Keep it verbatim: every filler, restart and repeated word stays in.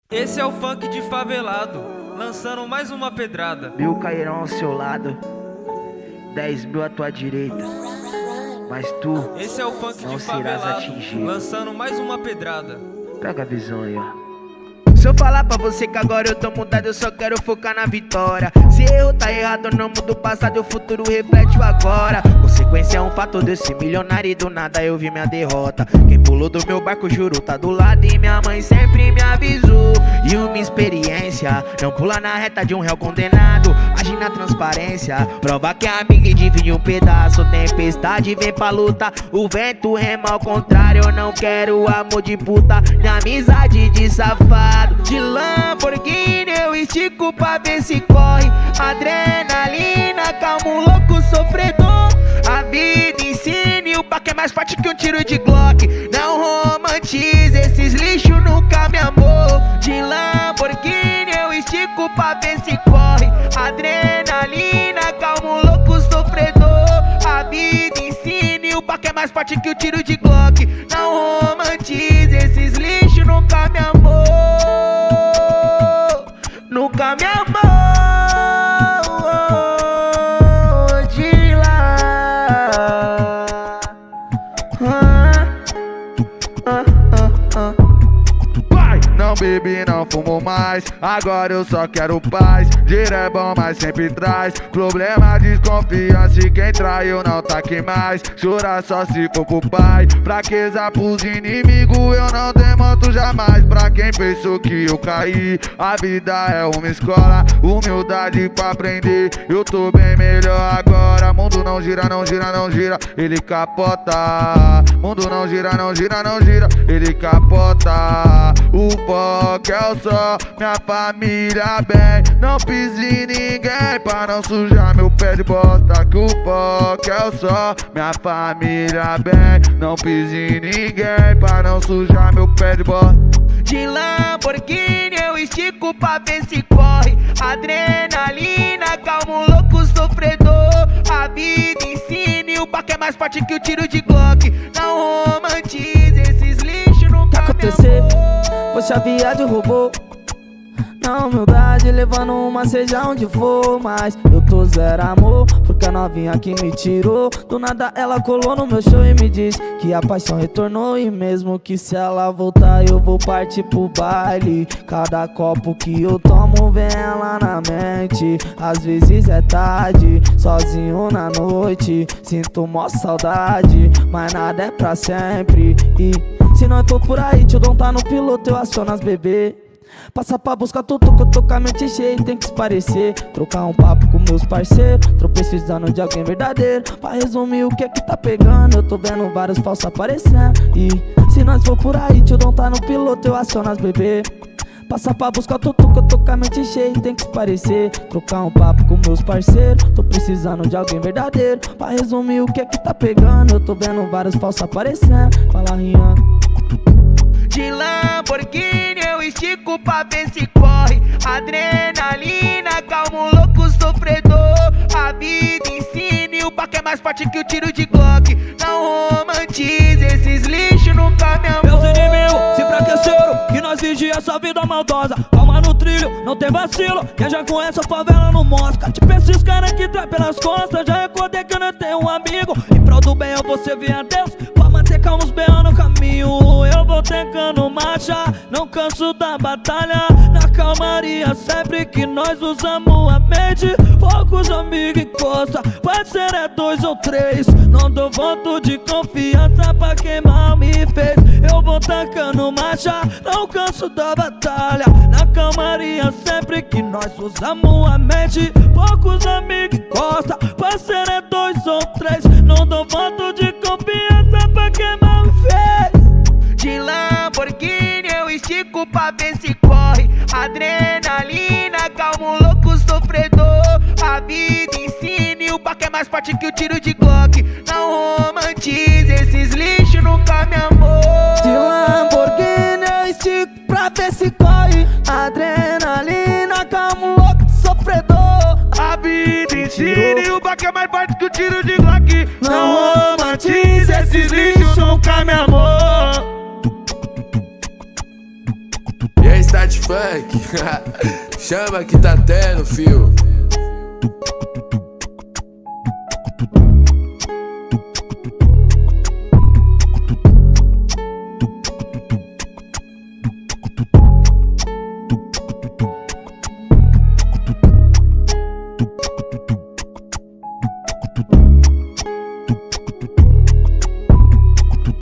Esse é o funk de favelado, lançando mais uma pedrada. Mil cairão ao seu lado, dez mil à tua direita, mas tu Esse é o funk não de serás favelado, atingido. lançando mais uma pedrada. Pega a visão aí, ó. Se eu falar pra você que agora eu tô mudado, eu só quero focar na vitória. Se erro tá errado, não muda o passado, o futuro reflete o agora. Consequência é um fato desse milionário e do nada eu vi minha derrota. Quem pulou do meu barco, juro, tá do lado e minha mãe sempre me avisou. E uma experiência, não pula na reta de um réu condenado. Age na transparência, prova que é amiga e divide um pedaço. Tempestade vem pra luta, o vento rema ao contrário. Eu não quero amor de puta, nem amizade de safado. De Lamborghini eu estico pra ver se corre. Adrenalina, calma um louco sofredor. A vida ensina e o pack é mais forte que um tiro de Glock. Não romantize, esses lixos nunca me amou. De Lamborghini eu estico pra ver se corre. Adrenalina, calma um louco sofredor. A vida ensina e o pack é mais forte que o tiro de Glock. Não romantize, esses lixos nunca me amou. Nunca me amou. De lá. Ah, ah, ah, ah. Pai, não bebi, não fumo mais. Agora eu só quero paz. Dinheiro é bom, mas sempre traz problema, desconfiança. E quem traiu não tá aqui mais. Chorar só se for pro pai. Fraqueza pros inimigos eu não demonto jamais. Pra quem pensou que eu caí, a vida é uma escola, humildade pra aprender. Eu tô bem melhor agora. Mundo não gira, não gira, não gira, ele capota. Mundo não gira, não gira, não gira, ele capota. O pó que é o sol, minha família bem. Não pise em ninguém pra não sujar meu pé de bosta. Que o pó que é o sol, minha família bem. Não pise em ninguém pra não sujar meu pé de bosta. De Lamborghini eu estico pra ver se corre. Adrenalina, calma um louco sofredor. A vida ensina e o pack é mais forte que o tiro de Glock. Não romantize, esses lixos nunca me amou. Poxa, a viagem roubou. Na humildade, levando uma seja onde for. Mas eu tô zero amor, porque a novinha que me tirou. Do nada ela colou no meu show e me disse que a paixão retornou. E mesmo que se ela voltar eu vou partir pro baile. Cada copo que eu tomo vem ela na mente. Às vezes é tarde, sozinho na noite, sinto mó saudade, mas nada é pra sempre. E se não for por aí, tio Dom tá no piloto, eu aciono as bebê. Passa pra buscar tudo que eu tô com a mente cheia, tem que se parecer. Trocar um papo com meus parceiros, tô precisando de alguém verdadeiro. Pra resumir o que é que tá pegando, eu tô vendo vários falsos aparecendo. E se nós for por aí, tio Dom tá no piloto, eu aciono as bebê. Passa pra buscar tudo que eu tô com a mente cheia, tem que se parecer. Trocar um papo com meus parceiros, tô precisando de alguém verdadeiro. Pra resumir o que é que tá pegando, eu tô vendo vários falsos aparecendo. Fala, Rian. De Lamborghini eu estico pra ver se corre. Adrenalina, calma um louco sofredor. A vida ensina e o pack é mais forte que o tiro de Glock. Não romantize, esses lixos nunca me amou. Meus inimigos se enfraqueceram, que nós vigia essa vida maldosa. Calma no trilho, não tem vacilo, quem já conhece a favela não mostra. Tipo esses caras que trai pelas costas, já recordei que eu não tenho um amigo. Em prol do bem eu vou servir a Deus, pra manter calmos bem no caminho. Eu vou tecando marcha, não canso da batalha. Na calmaria sempre que nós usamos a mente. Poucos amigos encosta, pode ser é dois ou três. Não dou voto de confiança pra quem mal me fez. Eu vou tacando marcha, não canso da batalha. Na calmaria sempre que nós usamos a mente. Poucos amigos encosta, pode ser é dois ou três. Não dou voto de confiança pra quem mal me fez. De Lamborghini eu estico pra ver se corre. Adrenalina, calma um louco sofredor. A vida ensina e o pack é mais forte que o tiro de Glock. Não romantize, esses lixos nunca me amou. De Lamborghini eu estico pra ver se corre. Adrenalina, calma um louco sofredor. A vida ensina e o pack é mais forte que o tiro de Glock. Não romantize, esses lixos nunca me amou. está mete funk. Chama que tá tendo, fio. Tu